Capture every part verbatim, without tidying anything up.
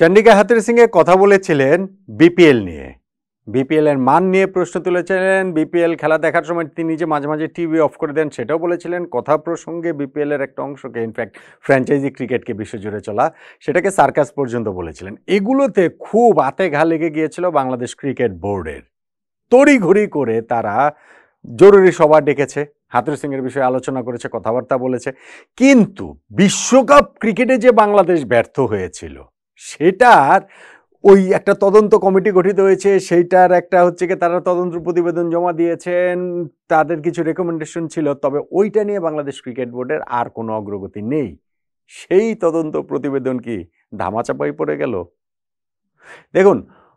চন্ডিকা হাথুরু সিং এ কথা বলেছিলেন বিপিএল নিয়ে, বিপিএল এর মান নিয়ে প্রশ্ন তুলেছিলেন। বিপিএল খেলা দেখার সময় তিনি যে মাঝে মাঝে টিভি অফ করে দেন সেটাও বলেছিলেন। কথা প্রসঙ্গে বিপিএল এর একটা অংশকে, ইনফ্যাক্ট ফ্র্যাঞ্চাইজি ক্রিকেটকে বিশ্বজুড়ে চলা, সেটাকে সার্কাস পর্যন্ত বলেছিলেন। এগুলোতে খুব আতে ঘা লেগে গিয়েছিল বাংলাদেশ ক্রিকেট বোর্ডের। তড়িঘড়ি করে তারা জরুরি সভা ডেকেছে, হাথুরু সিং এর বিষয়ে আলোচনা করেছে, কথাবার্তা বলেছে। কিন্তু বিশ্বকাপ ক্রিকেটে যে বাংলাদেশ ব্যর্থ হয়েছিল সেটার ওই একটা তদন্ত কমিটি গঠিত হয়েছে, সেইটার একটা হচ্ছে কি তারা তদন্ত প্রতিবেদন জমা দিয়েছেন, তাদের কিছু রেকমেন্ডেশন ছিল, তবে ওইটা নিয়ে বাংলাদেশ ক্রিকেট বোর্ডের আর কোনো অগ্রগতি নেই। সেই তদন্ত প্রতিবেদন কি ধামাচাপাই পড়ে গেল? দেখুন,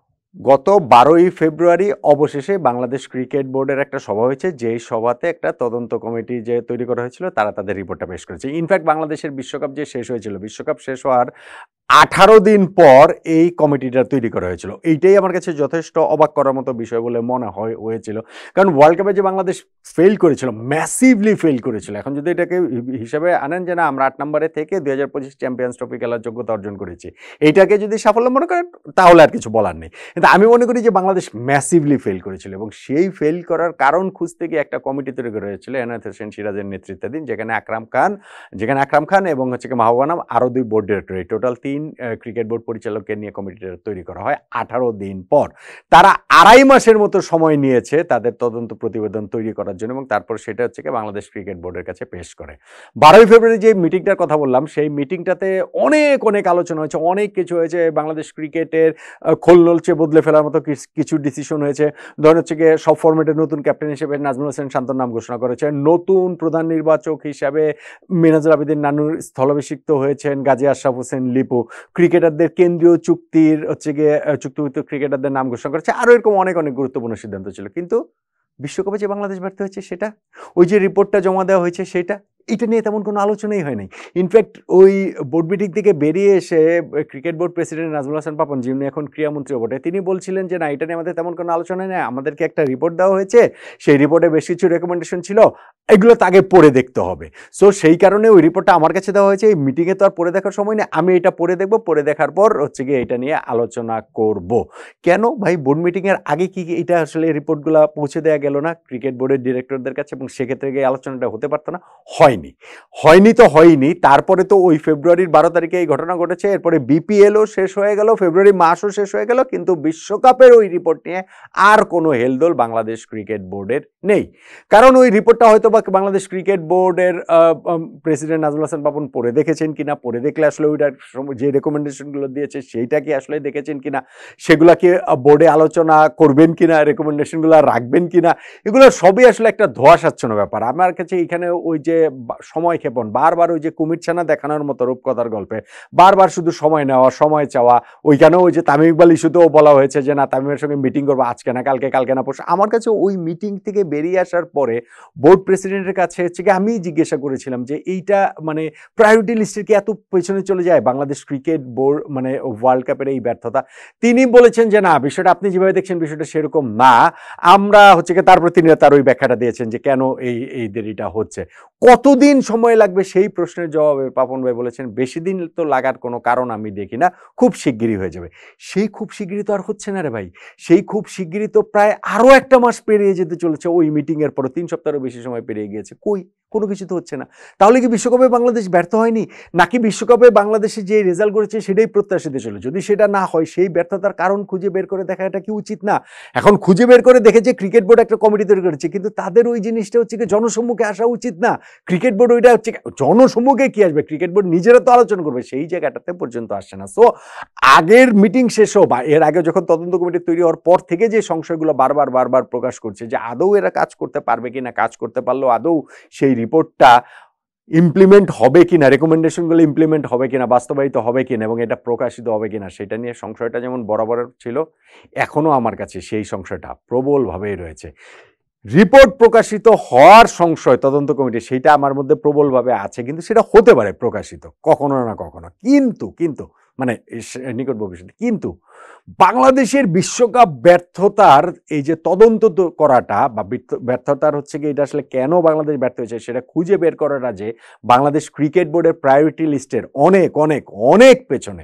গত বারোই ফেব্রুয়ারি অবশেষে বাংলাদেশ ক্রিকেট বোর্ডের একটা সভা হয়েছে, যেই সভাতে একটা তদন্ত কমিটি যে তৈরি করা হয়েছিল তারা তাদের রিপোর্টটা পেশ করেছে। ইনফ্যাক্ট বাংলাদেশের বিশ্বকাপ যে শেষ হয়েছিল, বিশ্বকাপ শেষ হওয়ার আঠারো দিন পর এই কমিটিটা তৈরি করা হয়েছিল। এইটাই আমার কাছে যথেষ্ট অবাক করার মতো বিষয় বলে মনে হয় হয়েছিল, কারণ ওয়ার্ল্ড কাপে যে বাংলাদেশ ফেল করেছিল, ম্যাসিভলি ফেল করেছিল। এখন যদি এটাকে হিসাবে আনেন যে না আমরা আট নম্বরে থেকে দুই হাজার পঁচিশ চ্যাম্পিয়ন্স ট্রফি খেলার যোগ্যতা অর্জন করেছি, এইটাকে যদি সাফল্য মনে করেন তাহলে আর কিছু বলার নেই। কিন্তু আমি মনে করি যে বাংলাদেশ ম্যাসিভলি ফেল করেছিল, এবং সেই ফেল করার কারণ খুঁজতে গিয়ে একটা কমিটি তৈরি করা হয়েছিল এনায়েত হোসেন সিরাজের নেতৃত্বাধীন, যেখানে আকরাম খান যেখানে আকরাম খান এবং হচ্ছে কি মাহবুবা আনাম আরও দুই বোর্ড ডিরেক্টর, এই টোটাল তিন ক্রিকেট বোর্ড পরিচালককে নিয়ে কমিটিটা তৈরি করা হয়। আঠারো দিন পর তারা আড়াই মাসের মতো সময় নিয়েছে তাদের তদন্ত প্রতিবেদন তৈরি করার জন্য, এবং তারপর সেটা হচ্ছে কি বাংলাদেশ ক্রিকেট বোর্ডের কাছে পেশ করে। বারোই ফেব্রুয়ারি যে মিটিংটার কথা বললাম, সেই মিটিংটাতে অনেক অনেক আলোচনা হয়েছে, অনেক কিছু হয়েছে। বাংলাদেশ ক্রিকেটের খোল নলচে বদলে ফেলার মতো কিছু ডিসিশন হয়েছে। ধরেন হচ্ছে গিয়ে সব ফরম্যাটের নতুন ক্যাপ্টেন হিসেবে নাজমুল হোসেন শান্তর নাম ঘোষণা করেছে, নতুন প্রধান নির্বাচক হিসাবে মিনাজুল আবেদিন নানুর স্থলাভিষিক্ত হয়েছেন গাজী আশরাফ হোসেন লিপু, ক্রিকেটারদের কেন্দ্রীয় চুক্তির হচ্ছে গিয়ে চুক্তিভুক্ত ক্রিকেটারদের নাম ঘোষণা করেছে, আরও এরকম অনেক অনেক গুরুত্বপূর্ণ সিদ্ধান্ত ছিল। কিন্তু বিশ্বকাপে যে বাংলাদেশ ব্যর্থ হয়েছে সেটা, ওই যে রিপোর্টটা জমা দেওয়া হয়েছে সেটা, এটা নিয়ে তেমন কোনো আলোচনাই হয় নাই। ইনফ্যাক্ট ওই বোর্ড মিটিং থেকে বেরিয়ে এসে cricket board president Nazmul Hassan Papon, যিনি এখন ক্রীড়ামন্ত্রীও বটে, তিনি বলছিলেন যে না, এটা নিয়ে আমাদের তেমন কোনো আলোচনা নেই, আমাদেরকে একটা রিপোর্ট দেওয়া হয়েছে, সেই রিপোর্টে বেশ কিছু রেকমেন্ডেশন ছিল, এগুলো তাকে পড়ে দেখতে হবে। সো সেই কারণে ওই রিপোর্টটা আমার কাছে দেওয়া হয়েছে। এই মিটিংয়ে তো আর পড়ে দেখার সময় নেই, আমি এটা পড়ে দেখবো, পড়ে দেখার পর হচ্ছে গিয়ে এটা নিয়ে আলোচনা করব। কেন ভাই, বোর্ড মিটিংয়ের আগে কি এটা আসলে রিপোর্টগুলো পৌঁছে দেওয়া গেল না ক্রিকেট বোর্ডের ডিরেক্টরদের কাছে, এবং সেক্ষেত্রে গিয়ে আলোচনাটা হতে পারতো না? হয়নি হয়নি তো হয়নি। তারপরে তো ওই ফেব্রুয়ারির বারো তারিখে এই ঘটনা ঘটেছে, এরপরে বিপিএলও শেষ হয়ে গেল, ফেব্রুয়ারি মাসও শেষ হয়ে গেল, কিন্তু বিশ্বকাপের ওই রিপোর্ট নিয়ে আর কোনো হেলদোল বাংলাদেশ ক্রিকেট বোর্ডের নেই। কারণ ওই রিপোর্টটা হয়তো বা বাংলাদেশ ক্রিকেট বোর্ডের প্রেসিডেন্ট নাজমুল হাসান পাপন পড়ে দেখেছেন কিনা, পড়ে দেখলে আসলে ওইটার যে রেকমেন্ডেশনগুলো দিয়েছে সেইটা কি আসলে দেখেছেন কিনা, সেগুলা কি বোর্ডে আলোচনা করবেন কিনা, রেকমেন্ডেশনগুলো রাখবেন কিনা, এগুলো সবই আসলে একটা ধোঁয়াশাচ্ছন্ন ব্যাপার। আমার কাছে এখানে ওই যে সময় ক্ষেপণ, বারবার ওই যে কুমির ছানা দেখানোর মতো রূপকথার গল্পে বারবার শুধু সময় নেওয়া, সময় চাওয়া। ওইখানেও ওই যে তামিম ইকবাল ইস্যুতেও বলা হয়েছে যে না, তামিমের সঙ্গে মিটিং করবো আজকে না কালকে, কালকে না পরশু। আমার কাছে ওই মিটিং থেকে বেরিয়ে আসার পরে বোর্ড প্রেসিডেন্টের কাছে হচ্ছে কি আমি জিজ্ঞাসা করেছিলাম যে এইটা মানে প্রায়োরিটি লিস্টের কি এত পেছনে চলে যায় বাংলাদেশ ক্রিকেট বোর্ড, মানে ওয়ার্ল্ড কাপের এই ব্যর্থতা? তিনি বলেছেন যে না, বিষয়টা আপনি যেভাবে দেখছেন বিষয়টা সেরকম না, আমরা হচ্ছে কি, তারপর তিনি তার ওই ব্যাখ্যাটা দিয়েছেন যে কেন এই এই দেরিটা হচ্ছে। কতদিন সময় লাগবে সেই প্রশ্নের জবাবে পাপন ভাই বলেছেন বেশি দিন তো লাগার কোনো কারণ আমি দেখি না, খুব শিগগিরই হয়ে যাবে। সেই খুব শিগগিরই তো আর হচ্ছে না রে ভাই, সেই খুব শিগগিরই তো প্রায় আরো একটা মাস পেরিয়ে যেতে চলেছে। ওই মিটিং এর পরে তিন সপ্তাহেরও বেশি সময় পেরিয়ে গিয়েছে, কই কোনো কিছু তো হচ্ছে না। তাহলে কি বিশ্বকাপে বাংলাদেশ ব্যর্থ হয়নি, নাকি বিশ্বকাপে বাংলাদেশে যে রেজাল্ট করেছে সেটাই প্রত্যাশিত ছিল? যদি সেটা না হয়, সেই ব্যর্থতার কারণ খুঁজে বের করে দেখা এটা কি উচিত না? এখন খুঁজে বের করে দেখে যে ক্রিকেট বোর্ড একটা কমিটি তৈরি করেছে, কিন্তু তাদের ওই জিনিসটা হচ্ছে কি জনসম্মুখে আসা উচিত না? ক্রিকেট বোর্ড ওইটা হচ্ছে জনসম্মুখে কি আসবে, ক্রিকেট বোর্ড নিজেরা তো আলোচনা করবে, সেই জায়গাটাতে পর্যন্ত আসছে না। সো আগের মিটিং শেষও বা এর আগে যখন তদন্ত কমিটি তৈরি হওয়ার পর থেকে যে সংশয়গুলো বারবার বারবার প্রকাশ করছে যে আদৌ এরা কাজ করতে পারবে কিনা, কাজ করতে পারলেও আদৌ সেই রিপোর্টটা ইমপ্লিমেন্ট হবে কিনা, রেকমেন্ডেশনগুলো ইমপ্লিমেন্ট হবে কিনা, বাস্তবায়িত হবে কিনা, এবং এটা প্রকাশিত হবে কিনা, সেটা নিয়ে সংশয়টা যেমন বরাবর ছিল, এখনো আমার কাছে সেই সংশয়টা প্রবলভাবেই রয়েছে। রিপোর্ট প্রকাশিত হওয়ার সংশয় তদন্ত কমিটি, সেটা আমার মধ্যে প্রবলভাবে আছে, কিন্তু সেটা হতে পারে প্রকাশিত কখনো না কখনো, কিন্তু কিন্তু মানে নিকট ভবিষ্যতে। কিন্তু বাংলাদেশের বিশ্বকাপ ব্যর্থতার এই যে তদন্ত করাটা বা ব্যর্থতার হচ্ছে কি, এটা আসলে কেন বাংলাদেশ ব্যর্থ হয়েছে সেটা খুঁজে বের করাটা যে বাংলাদেশ ক্রিকেট বোর্ডের প্রায়োরিটি লিস্টের অনেক অনেক অনেক পেছনে,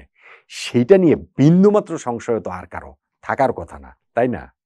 সেইটা নিয়ে বিন্দুমাত্র সংশয় তো আর কারো থাকার কথা না, তাই না?